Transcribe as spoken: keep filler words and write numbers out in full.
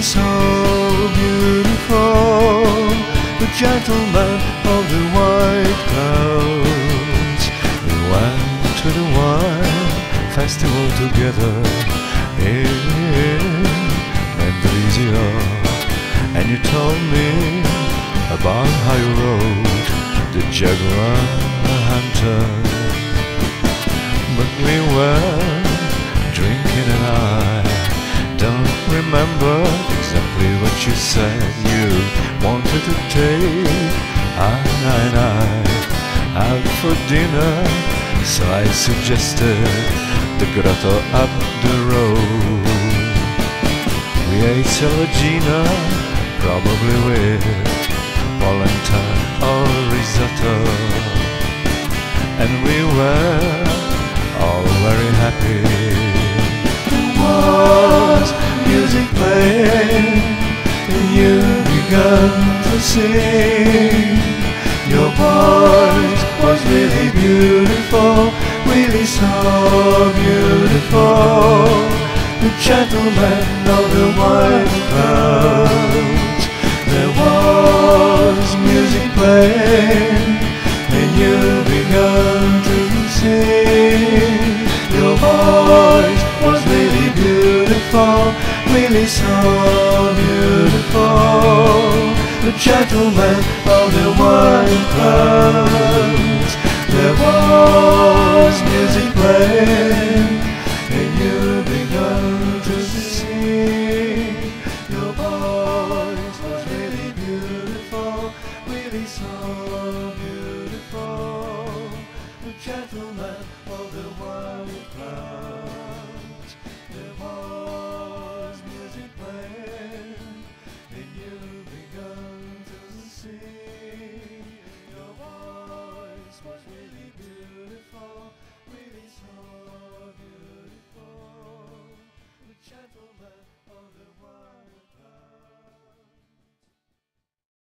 so beautiful, the gentleman of the white clouds. We went to the wine festival together in Mendrisio, and you told me about how you rode the Jaguar Hunter. But we were drinking and I don't remember exactly what you said. You wanted to take a night out for dinner, so I suggested the grotto up the road. We ate selvaggina, probably with polenta or risotto, and we were all very happy. Was music playing and you began to sing. Your voice was really beautiful, really so beautiful. The gentleman of the white clouds. There was music playing and you began to sing. Your voice was really beautiful, really so beautiful. The gentleman of the white clouds. There was music playing and you began to sing. Your voice was really beautiful, really so beautiful. The gentleman of the white clouds.